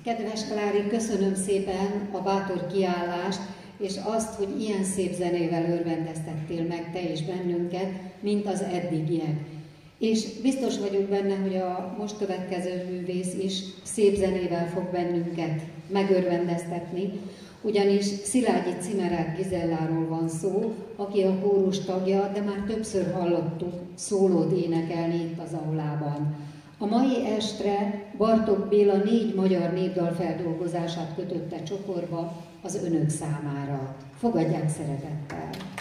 Kedves Klári, köszönöm szépen a bátor kiállást, és azt, hogy ilyen szép zenével örvendeztettél meg te és bennünket, mint az eddigiek. És biztos vagyok benne, hogy a most következő művész is szép zenével fog bennünket megörvendeztetni, ugyanis Szilágyi Cimerák Gizelláról van szó, aki a kórus tagja, de már többször hallottuk szólót énekelni itt az aulában. A mai estre Bartók Béla 4 magyar népdal feldolgozását kötötte csokorba az önök számára. Fogadják szeretettel!